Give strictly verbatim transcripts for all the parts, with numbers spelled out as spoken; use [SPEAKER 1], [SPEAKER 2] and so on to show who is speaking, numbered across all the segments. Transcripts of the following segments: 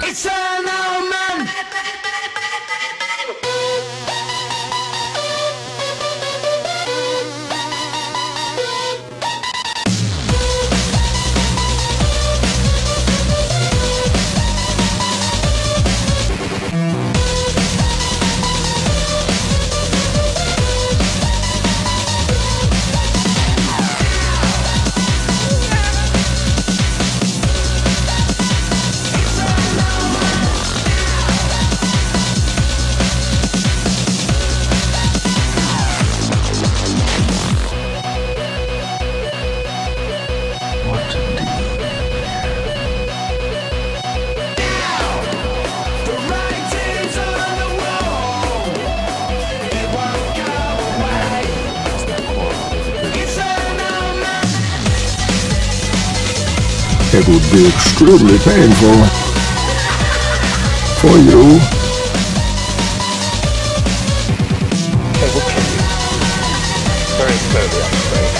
[SPEAKER 1] It's an omen.
[SPEAKER 2] It would be extremely painful for you.
[SPEAKER 3] It will kill you. Very slowly, I'm afraid.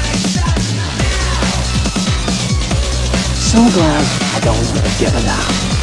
[SPEAKER 4] So glad I don't live given up.